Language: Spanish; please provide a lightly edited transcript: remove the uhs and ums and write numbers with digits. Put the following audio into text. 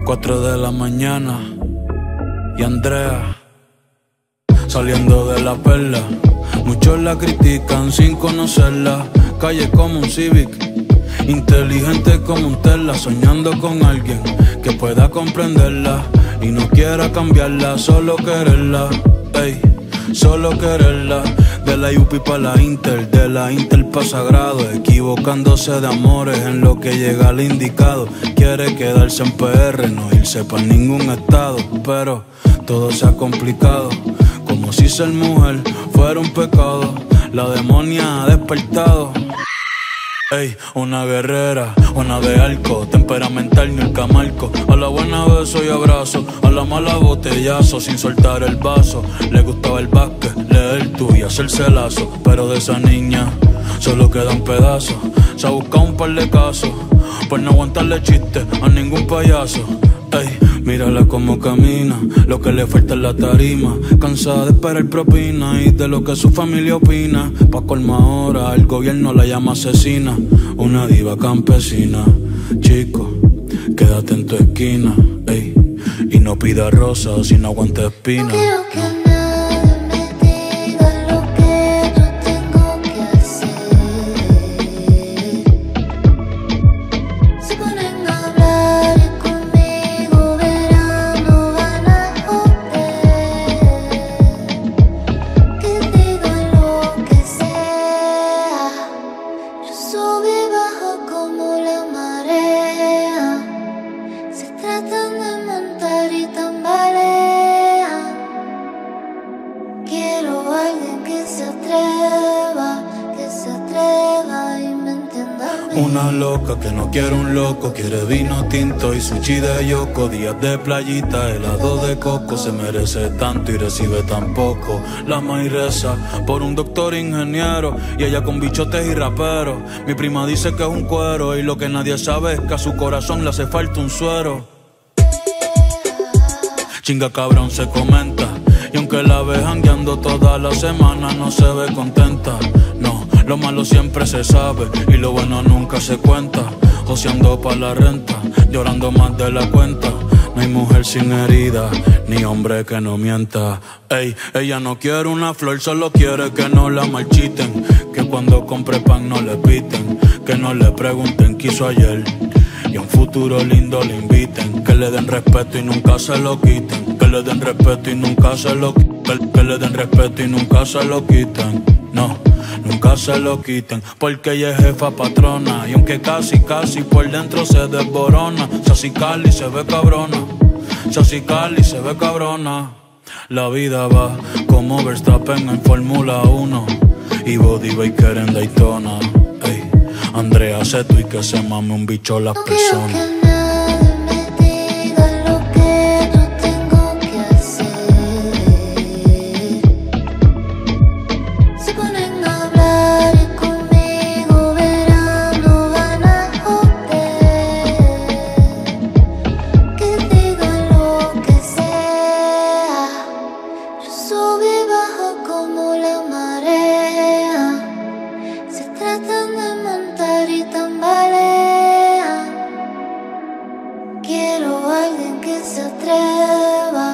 4 de la mañana y Andrea saliendo de la perla. Muchos la critican sin conocerla. Calle como un Civic, inteligente como un Tesla, soñando con alguien que pueda comprenderla y no quiera cambiarla, solo quererla, ey, solo quererla. De la UP pa' la Inter, de la Inter pa' Sagrado, equivocándose de amores en lo que llega al indicado. Quiere quedarse en PR, no irse pa' ningún estado, pero todo se ha complicado, como si ser mujer fuera un pecado. La demonia ha despertado. Ey, una guerrera, una de arco, temperamental ni el camarco. A la buena beso y abrazo, a la mala botellazo, sin soltar el vaso. Le gustaba el básquet, leer tú y hacerse lazo, pero de esa niña solo queda un pedazo. Se ha buscado un par de casos, por no aguantarle chistes a ningún payaso. Ey, mírala como camina, lo que le falta es la tarima. Cansada de esperar propina y de lo que su familia opina. Pa' colma ahora, el gobierno la llama asesina. Una diva campesina. Chico, quédate en tu esquina, ey, y no pida rosas si no aguanta espina. No quiero que nadie me diga lo que yo tengo que hacer. Se ponen a hablar y conmigo verán, no van a joder. Que digan lo que sea. Yo subo y bajo como la marea. Se tratan de montar y tambalean. Quiero a alguien que se atreva y me entienda a mí. Una loca que no quiere un loco, quiere vino tinto y sushi de yoko. Días de playita, helado de coco. Se merece tanto y recibe tan poco. La maíz reza por un doctor ingeniero y ella con bichotes y raperos. Mi prima dice que es un cuero y lo que nadie sabe es que a su corazón le hace falta un suero. Chinga cabrón se comenta, y aunque la ve jangueando toda la semana no se ve contenta. No, lo malo siempre se sabe y lo bueno nunca se cuenta. Joseando pa' la renta, llorando más de la cuenta. No hay mujer sin herida, ni hombre que no mienta. Ey, ella no quiere una flor, solo quiere que no la marchiten. Que cuando compre pan no le piten, que no le pregunten qué hizo ayer. Y a un futuro lindo le inviten, que le den respeto y nunca se lo quiten. Que le den respeto y nunca se lo quiten. Que le den respeto y nunca se lo quiten. No, nunca se lo quiten, porque ella es jefa patrona. Y aunque casi por dentro se desborona. Sassy Cali se ve cabrona, Sassy Cali se ve cabrona. La vida va como Verstappen en Fórmula 1 y Body Baker en Daytona. Ey, Andrea Seto y que se mame un bicho las personas. No quiero que nadie me diga lo que yo tengo que hacer. Se ponen a hablar y conmigo verán, no van a joder. Que digan lo que sea. Yo subo y bajo como la marea. Se tratan de montar y tambalean. Quiero a alguien que se atreva